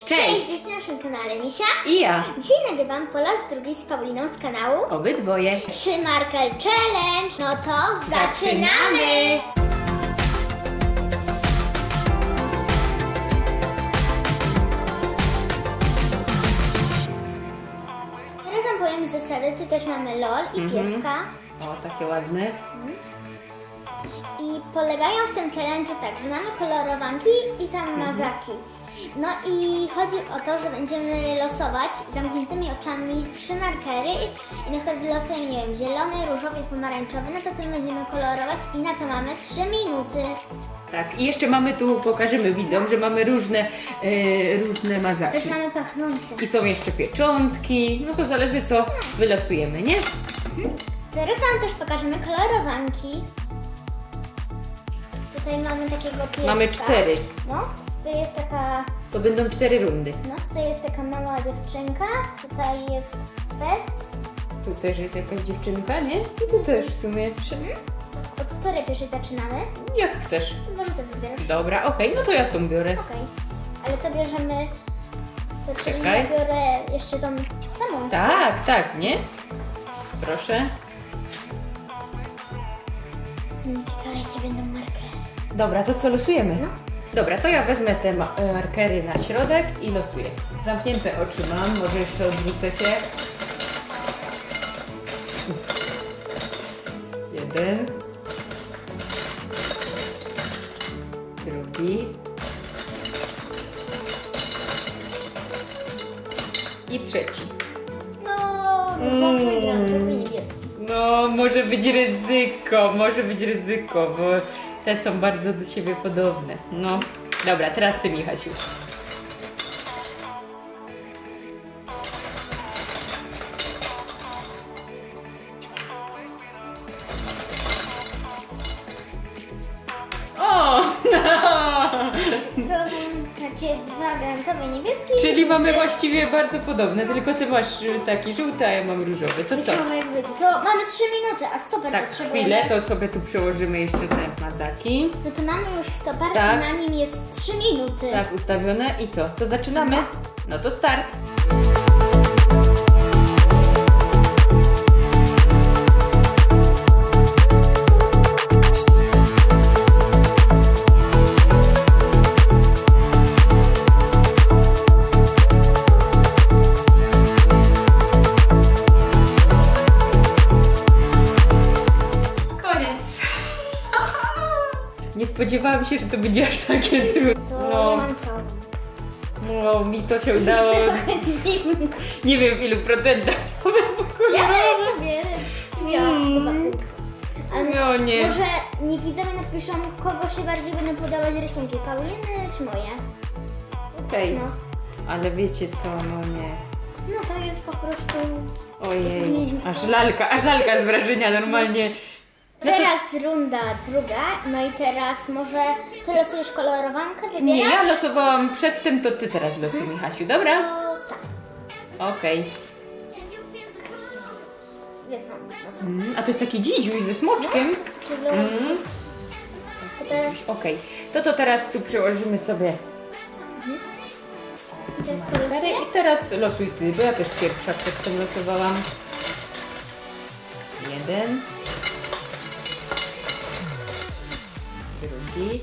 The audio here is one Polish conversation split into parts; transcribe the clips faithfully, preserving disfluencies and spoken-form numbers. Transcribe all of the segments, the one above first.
Cześć! Cześć, jest na naszym kanale Misia i ja. Dzisiaj nagrywam po raz drugi z Pauliną z kanału Obydwoje. Trzy Marker Challenge. No to zaczynamy! Zaczynamy. Teraz wam powiem zasady. Tu też mamy LOL i Mhm. pieska. O, takie ładne. I polegają w tym challenge'u tak, że mamy kolorowanki i tam mazaki. No i chodzi o to, że będziemy losować zamkniętymi oczami trzy markery i na przykład wylosujemy, nie wiem, zielony, różowy i pomarańczowy, no to tym będziemy kolorować i na to mamy trzy minuty. Tak, i jeszcze mamy tu, pokażemy widzom, że mamy różne, e, różne mazaki. Też mamy pachnące. I są jeszcze pieczątki, no to zależy co wylosujemy, nie? Teraz wam też pokażemy kolorowanki. Tutaj mamy takiego pieska. Mamy cztery. No, to jest taka, To będą cztery rundy. no, to jest taka mała dziewczynka. Tutaj jest pec. Tu też jest jakaś dziewczynka, nie? I tu też w sumie. Od której pierwszej zaczynamy? Jak chcesz. To może to wybierasz. Dobra, okej, no to ja tą biorę. Okej. Ale to bierzemy... To czyli Czekaj. ja biorę jeszcze tą samą. Tak, tak, nie? Proszę. Hmm, ciekawe jakie będą markery. Dobra, to co losujemy? No. Dobra, to ja wezmę te ma- e, markery na środek i losuję. Zamknięte oczy mam, może jeszcze odwrócę się. Jeden. Drugi. I trzeci. No, mm. wygram, to niebieski. No, może być ryzyko, może być ryzyko, bo te są bardzo do siebie podobne. No, dobra, teraz ty, Michasiu. O! To są takie dwa granatowe niebieskie. Czyli mamy właściwie bardzo podobne, tylko ty masz y, taki żółty, a ja mam różowy. To co? Ciekawe jak będzie. To mamy trzy minuty, a stoper Tak, potrzebujemy. chwilę, to sobie tu przełożymy jeszcze te mazaki. No to mamy już stoper Tak. i na nim jest trzy minuty. Tak, ustawione. I co? To zaczynamy? No to start. Koniec. Nie spodziewałam się, że to będzie aż takie trudne. To No. ja mam co? No, mi to się udało. Nie wiem w ilu procentach. Nawet po Ja kolorowo. sobie wziąłem. No nie. Może nie widzowie napiszą, kogo się bardziej będą podobać rysunki, Pauliny czy moje? Okej. No. Ale wiecie co, no nie. No to jest po prostu... Ojej. Aż lalka, aż lalka z wrażenia normalnie. No to- Teraz runda druga, no i teraz może ty losujesz kolorowankę, wybierasz? Nie, ja losowałam przedtem, to ty teraz losuj, Michasiu, dobra? To tak, Okej. dwie są. Mm, a to jest taki dzidziuś ze smoczkiem? To jest takie los. Mhm. To teraz, Okej. To to teraz tu przełożymy sobie teraz ty markery losujesz? i teraz losuj ty, bo ja też pierwsza przedtem losowałam. Jeden. Drugi.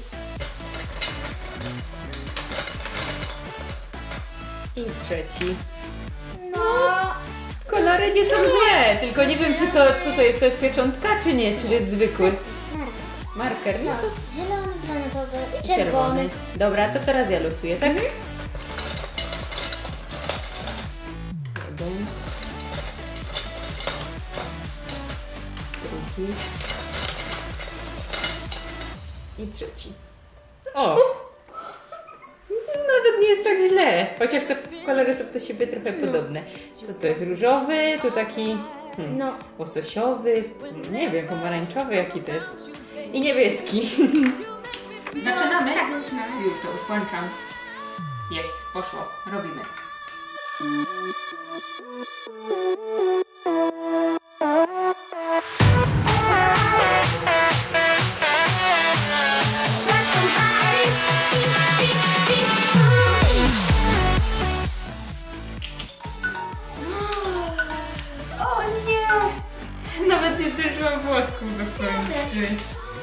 I trzeci. No, Kolory nie są złe, tylko nie wiem, czy to, co to jest, to jest pieczątka, czy nie, czy to jest zwykły marka. marker. No No, to zielony, granatowy i czerwony. czerwony. Dobra, to teraz ja losuję, tak? Jeden. Drugi. I trzeci. O! Nawet nie jest tak źle, chociaż te kolory są do siebie trochę podobne. Co to jest? Różowy, tu taki hmm, No. łososiowy, nie wiem, pomarańczowy jaki to jest. I niebieski. Zaczynamy? Tak, zaczynamy. Już to już włączam. Jest, poszło, robimy. wziąć.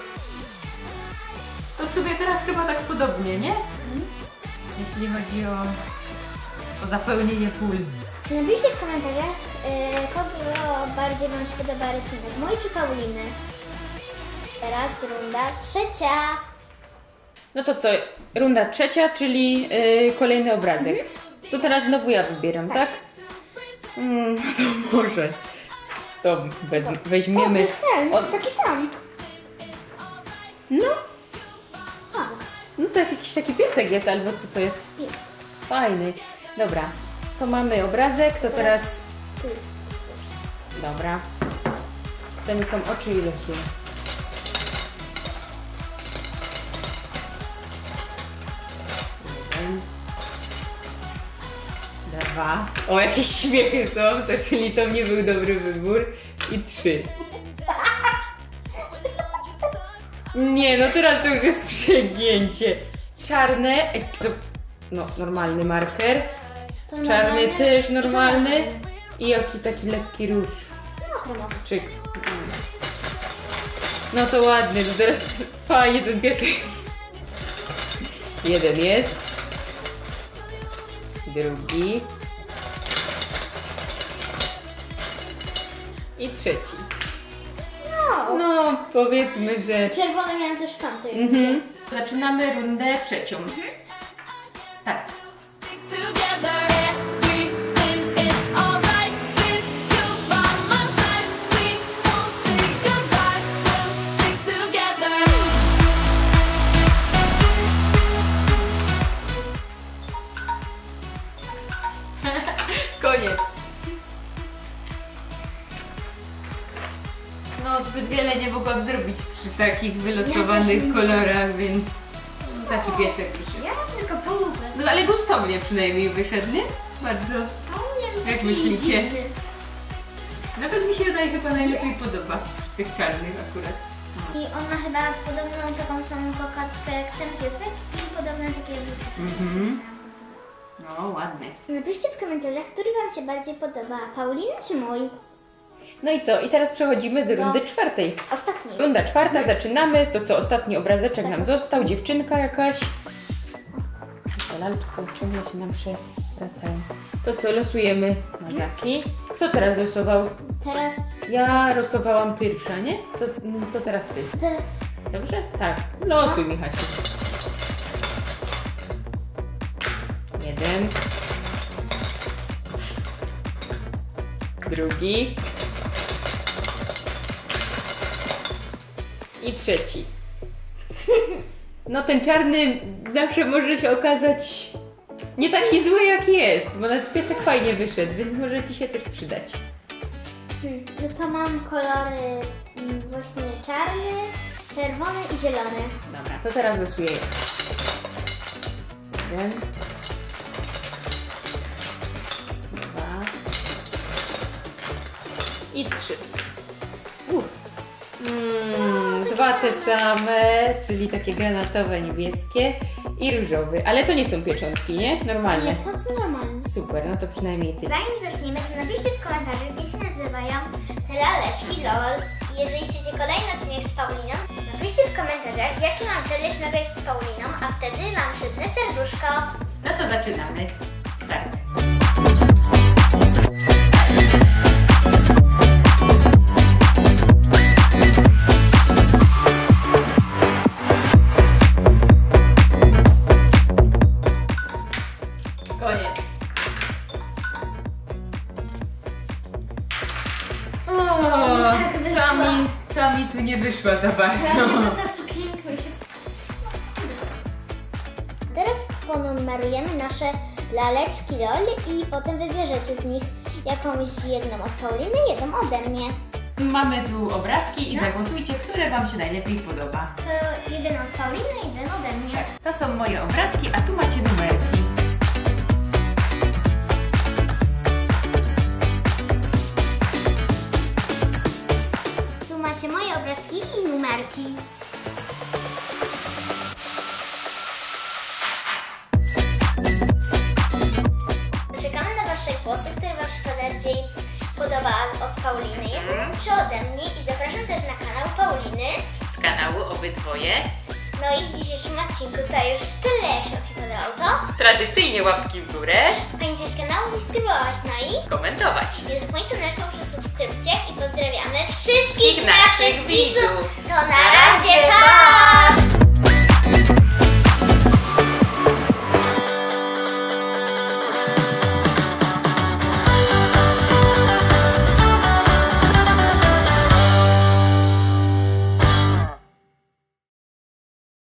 To w sobie teraz chyba tak podobnie, nie? Mhm. Jeśli chodzi o, o zapełnienie pól. Napiszcie w komentarzach, yy, kogo bardziej Wam się podoba rysunek, mój czy Pauliny. Teraz runda trzecia. No to co, runda trzecia, czyli yy, kolejny obrazek. To teraz znowu ja wybieram, tak? tak? Mm, no to może. To wez, weźmiemy. O, to jest ten, o, taki sam. No, A, no to jakiś taki piesek jest, albo co to jest? jest. Fajny. Dobra, to mamy obrazek, to teraz... Tu jest. Dobra. Zamykam oczy i losuję. Jeden. Dwa. O, jakieś śmiechy są, to czyli to nie był dobry wybór. I trzy. Nie, no teraz to już jest przegięcie. Czarne, ej, co? No, normalny marker. To Czarny normalny też i to normalny. I jaki taki lekki róż. No, kremowy. Czyk. No to ładny, to teraz fajnie ten piesek. Jeden jest. Drugi. I trzeci. No. No, powiedzmy, że... Czerwony miałem też w tamtej. Mhm. Zaczynamy rundę trzecią. Start. Koniec. No, zbyt wiele nie mogłam zrobić przy takich wylosowanych Ja też nie. kolorach, więc taki piesek wyszedł. Ja tylko pół. No ale gustownie przynajmniej wyszedł, nie? Bardzo. Jak myślicie? Nawet mi się wydaje, chyba najlepiej podoba przy tych czarnych akurat. I on ma chyba podobną taką samą kokardkę jak ten piesek i podobne takie Mhm. No, ładny. Napiszcie w komentarzach, który Wam się bardziej podoba, Pauliny czy mój? No i co? I teraz przechodzimy do No. rundy czwartej. Ostatni. Runda czwarta, zaczynamy. To co, ostatni obrazeczek nam został. Dziewczynka jakaś. Te lalki to ciągle się nam przewracają. To co, losujemy mazaki. Kto teraz losował? Teraz, Ja losowałam pierwsza, nie? To, to teraz ty. teraz Dobrze? Tak. Losuj, Michasiu. Jeden. Drugi. I trzeci. No ten czarny zawsze może się okazać nie taki zły jak jest, bo nawet piesek fajnie wyszedł, więc może Ci się też przydać. hmm, no to mam kolory mm, właśnie czarny, czerwony i zielony. Dobra, to teraz losuję. Jeden. Dwa. I trzy. Uff. Mm, dwa te same, czyli takie granatowe, niebieskie i różowy. Ale to nie są pieczątki, nie? Normalne. Nie, to są normalne. Super, no to przynajmniej ty. Zanim zaczniemy, to napiszcie w komentarzach, jak się nazywają te laleczki LOL. I jeżeli chcecie kolejny odcinek z Pauliną, napiszcie w komentarzach, jaki mam challenge nagrać z Pauliną, a wtedy mam szybne serduszko. No to zaczynamy. Start. Koniec. O, tak wyszła. ta mi, ta mi tu nie wyszła za bardzo. No ta sukienka się... Teraz ponumerujemy nasze laleczki LOL i potem wybierzecie z nich jakąś jedną od Pauliny, jedną ode mnie. Mamy tu obrazki i No. zagłosujcie, które Wam się najlepiej podoba. To jeden od Pauliny, jeden ode mnie. Tak, to są moje obrazki, a tu macie numerki. Tu macie moje obrazki i numerki. Czekamy na Wasze głosy, które Wam się bardziej podoba od Pauliny, jeden czy ode mnie i zapraszam też na kanał Pauliny, z z kanału obydwoje. No i w dzisiejszym odcinku to już tyle, jeśli Wam się podobało to. Tradycyjnie łapki w górę. Pamiętajcie kanału, subskrybować, no i Komentować. nie zapomnijcie naszą przy subskrypcjach i pozdrawiamy wszystkich naszych naszych widzów. widzów. To na razie, pa!